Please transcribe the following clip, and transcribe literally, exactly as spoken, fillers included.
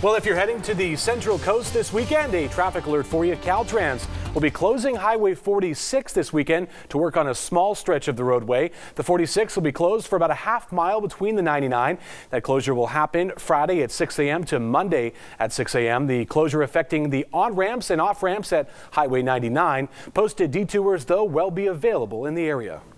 Well, if you're heading to the Central Coast this weekend, a traffic alert for you. Caltrans will be closing Highway forty-six this weekend to work on a small stretch of the roadway. The forty-six will be closed for about a half mile between the ninety-nine. That closure will happen Friday at six a m to Monday at six a m The closure affecting the on-ramps and off-ramps at Highway ninety-nine. Posted detours, though, will be available in the area.